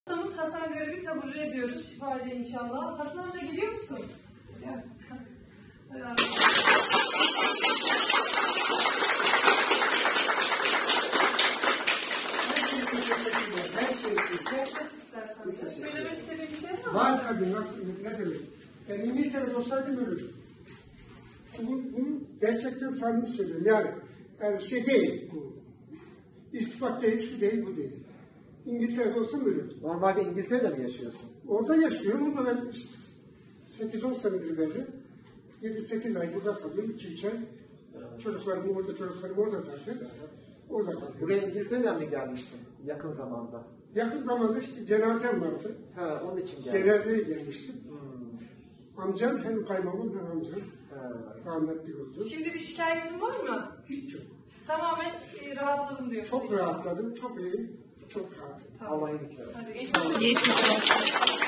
Hastamız Hasan Garip'i taburcu ediyoruz şifayla inşallah. Hasan amca geliyor musun? Gel. Söylemek istediğin bir şey var mı? Var tabii, nasıl, ne demek? Ben İngiltere'de olsaydım ölürdüm. Bunu gerçekten samimi söylüyorum. Yani şey değil bu. İltifat değil, şu değil, bu değil. İngiltere'de olsam ölürdüm. Normalde İngiltere'de mi yaşıyorsun? Orada yaşıyorum ama ben işte 8-10 senedir böyle 7-8 ay burada kalıyorum, 2-3 ay. Çocuklarım orada zaten. Orada kalıyorum. Buraya İngiltere'den mi gelmiştin yakın zamanda? Yakın zamanda işte cenazem vardı. Ha, onun için geldim. Cenazeye gelmiştim. Amcam hem kaymamın hem amcam. Rahmetli oldu. Şimdi bir şikayetin var mı? Hiç yok. Tamamen rahatladım diyorsun. Çok rahatladım, çok iyiyim, çok rahatım. Tamam. Allah iyilik versin. Hadi geçmiş olsun.